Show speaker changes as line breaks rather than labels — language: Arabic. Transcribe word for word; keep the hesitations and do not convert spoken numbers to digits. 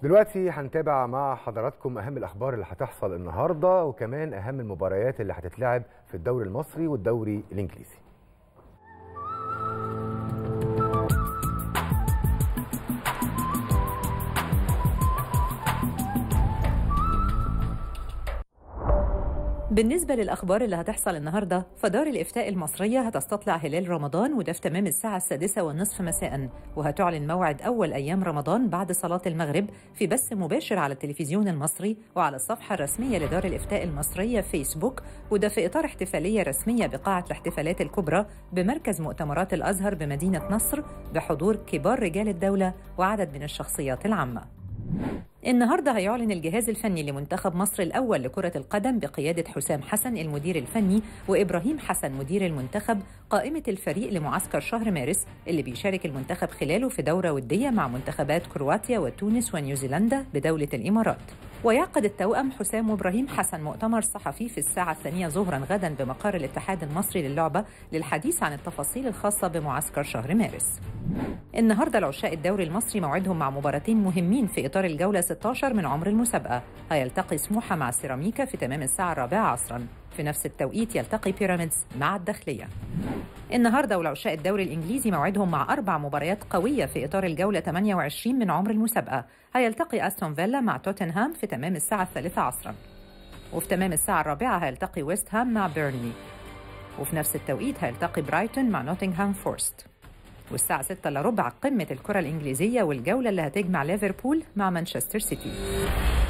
دلوقتي هنتابع مع حضراتكم أهم الأخبار اللي هتحصل النهاردة، وكمان أهم المباريات اللي هتتلعب في الدوري المصري والدوري الإنجليزي.
بالنسبة للأخبار اللي هتحصل النهاردة، فدار الإفتاء المصرية هتستطلع هلال رمضان وده في تمام الساعة السادسة والنصف مساء، وهتعلن موعد أول أيام رمضان بعد صلاة المغرب في بث مباشر على التلفزيون المصري وعلى الصفحة الرسمية لدار الإفتاء المصرية فيسبوك، وده في إطار احتفالية رسمية بقاعة الاحتفالات الكبرى بمركز مؤتمرات الأزهر بمدينة نصر بحضور كبار رجال الدولة وعدد من الشخصيات العامة. النهارده هيعلن الجهاز الفني لمنتخب مصر الأول لكرة القدم بقيادة حسام حسن المدير الفني وإبراهيم حسن مدير المنتخب قائمة الفريق لمعسكر شهر مارس اللي بيشارك المنتخب خلاله في دورة ودية مع منتخبات كرواتيا وتونس ونيوزيلندا بدولة الإمارات. ويعقد التوأم حسام وإبراهيم حسن مؤتمر صحفي في الساعة الثانية ظهرا غدا بمقر الاتحاد المصري للعبة للحديث عن التفاصيل الخاصة بمعسكر شهر مارس. النهارده العشاق الدوري المصري موعدهم مع مباراتين مهمين في إطار الجولة ستة عشر من عمر المسابقة. هيلتقي سموحة مع سيراميكا في تمام الساعة الرابعة عصرا. في نفس التوقيت يلتقي بيراميدز مع الداخلية. النهارده والعشاق الدوري الإنجليزي موعدهم مع أربع مباريات قوية في إطار الجولة ثمانية وعشرين من عمر المسابقة. هيلتقي أستون فيلا مع توتنهام في تمام الساعة الثالثة عصرا. وفي تمام الساعة الرابعة هيلتقي ويست هام مع بيرنلي. وفي نفس التوقيت هيلتقي برايتون مع نوتنغهام فورست. والساعة ستة إلا ربع قمة الكرة الإنجليزية والجولة اللي هتجمع ليفربول مع مانشستر سيتي.